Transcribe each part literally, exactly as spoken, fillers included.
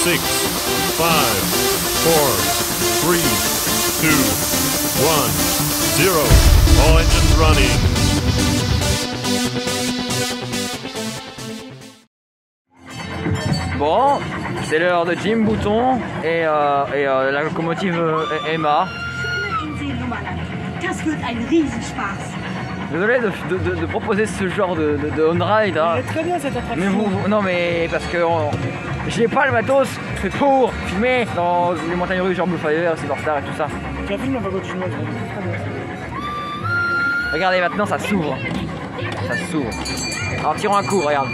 six, five, four, three, two, one, zero. All engines running. Bon, c'est l'heure de Jim Bouton et, euh, et euh, la locomotive euh, Emma. Désolé de, de, de, de proposer ce genre de, de, de on-ride. Hein. Elle est très bien cette attraction. Mais vous, vous non mais parce que j'ai pas le matos fait pour filmer dans les montagnes russes genre Blue Fire, Silverstar et tout ça. Tu as filmé la voiture chinoise. Regardez maintenant ça s'ouvre. Ça s'ouvre. Alors tirons un coup, regarde.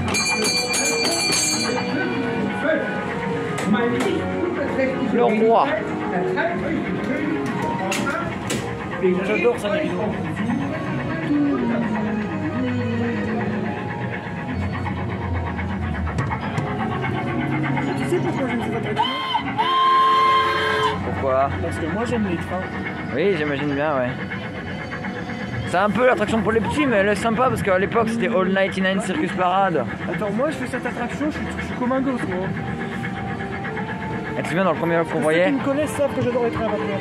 Le roi. J'adore ça, les vidéos. Tu sais pourquoi j'aime cette attraction? Pourquoi? Parce que moi j'aime les trains. Oui, j'imagine bien, ouais. C'est un peu l'attraction pour les petits, mais elle est sympa parce qu'à l'époque c'était All quatre-vingt-dix-neuf Circus Parade. Attends, moi je fais cette attraction, je suis, je suis comme un gosse, moi. Et tu te souviens dans le premier qu'on Ceux voyait? qui me connaissent savent que j'adore les trains à vapeur.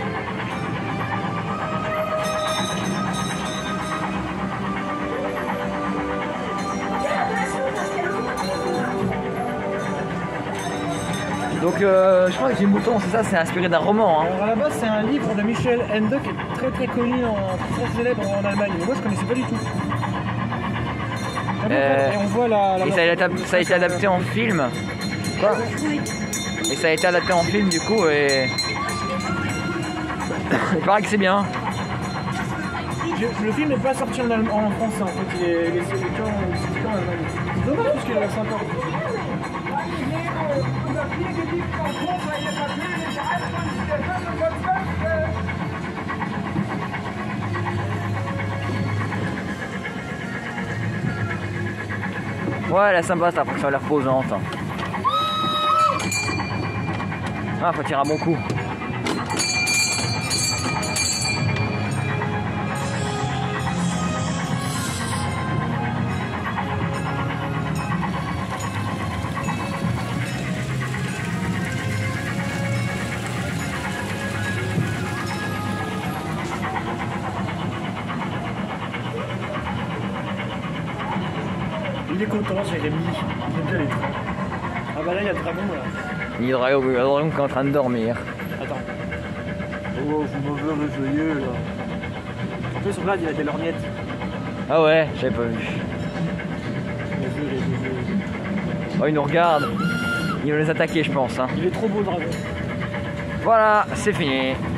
Donc euh, je crois que Jim Bouton, c'est ça, c'est inspiré d'un roman. Hein. Alors à la base c'est un livre de Michel Ende qui est très très connu, en, très célèbre en Allemagne. Mais moi je connaissais pas du tout. Euh, et on voit la, la et ça a, été, ça a été adapté en film. Quoi? Et ça a été adapté en film du coup et... Il paraît que c'est bien. Je, le film n'est pas sorti en, en français en fait, il est, il est sorti en Allemagne. C'est dommage parce qu'il a l'air sympa. Ouais, elle est sympa cette attraction, elle est reposante. Ah, faut tirer un bon coup. Il est content, Jérémy. Il aime bien les trains. Ah bah là, il y a le dragon là. Il y a le dragon qui est en train de dormir. Attends. Oh, vous m'avez réveillé là. En plus, regarde, il a des lorgnettes. Ah ouais, j'avais pas vu. Oh, il nous regarde. Il va les attaquer, je pense. Hein. Il est trop beau le dragon. Voilà, c'est fini.